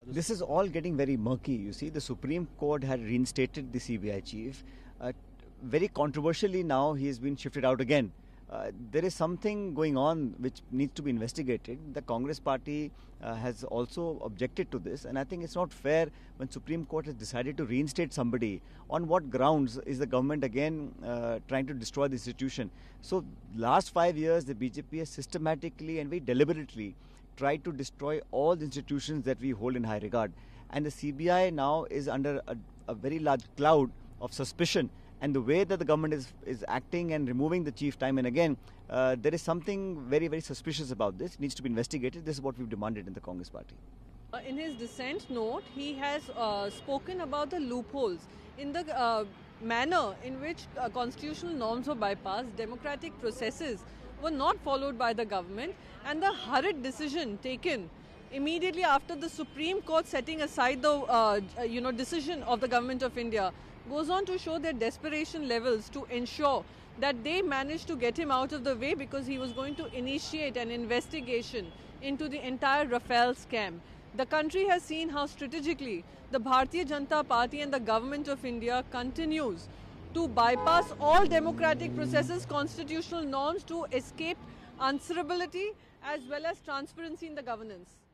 This is all getting very murky. You see, the Supreme Court had reinstated the CBI chief. Very controversially now he has been shifted out again. There is something going on which needs to be investigated. The Congress party has also objected to this, and I think it's not fair when Supreme Court has decided to reinstate somebody. On what grounds is the government again trying to destroy the institution? So last 5 years the BJP has systematically and very deliberately tried to destroy all the institutions that we hold in high regard, and the CBI now is under a very large cloud of suspicion. And the way that the government is acting and removing the chief time and again, there is something very, very suspicious about this. It needs to be investigated. This is what we've demanded in the Congress party. In his dissent note, he has spoken about the loopholes in the manner in which constitutional norms were bypassed, democratic processes were not followed by the government, and the hurried decision taken immediately after the Supreme Court setting aside the decision of the Government of India goes on to show their desperation levels to ensure that they managed to get him out of the way, because he was going to initiate an investigation into the entire Rafale scam. The country has seen how strategically the Bharatiya Janata Party and the Government of India continues to bypass all democratic processes, constitutional norms, to escape answerability as well as transparency in the governance.